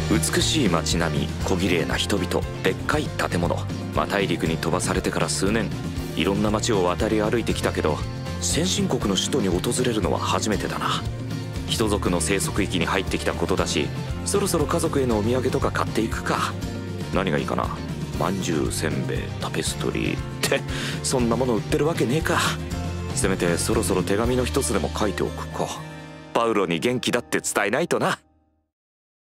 美しい街並み、小綺麗な人々、でっかい建物。大陸に飛ばされてから数年、いろんな街を渡り歩いてきたけど、先進国の首都に訪れるのは初めてだな。人族の生息域に入ってきたことだし、そろそろ家族へのお土産とか買っていくか。何がいいかな。まんじゅう、せんべい、タペストリーってそんなもの売ってるわけねえか。せめてそろそろ手紙の一つでも書いておくか。パウロに元気だって伝えないとな。